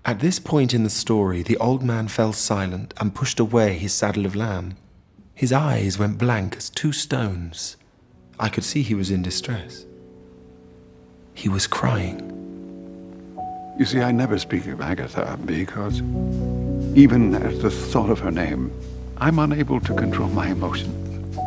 At this point in the story, the old man fell silent and pushed away his saddle of lamb. His eyes went blank as two stones. I could see he was in distress. He was crying. You see, I never speak of Agatha because even at the thought of her name, I'm unable to control my emotions.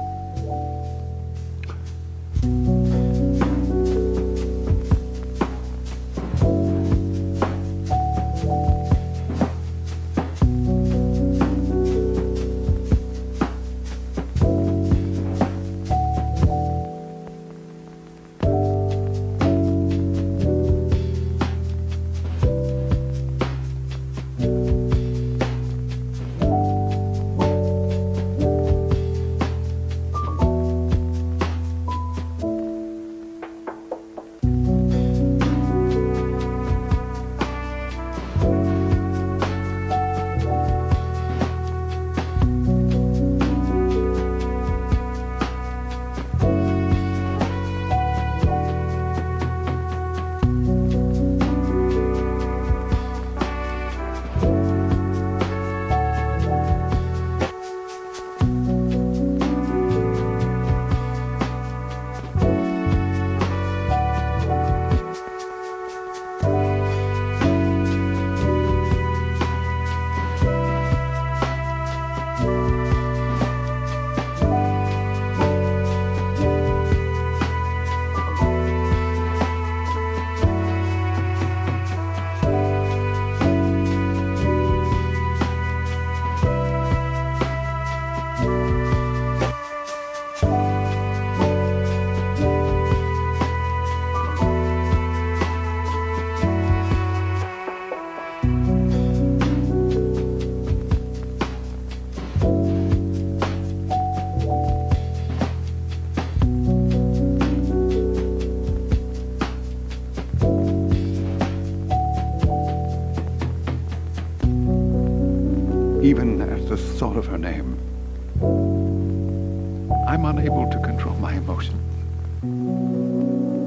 Even at the thought of her name, I'm unable to control my emotions.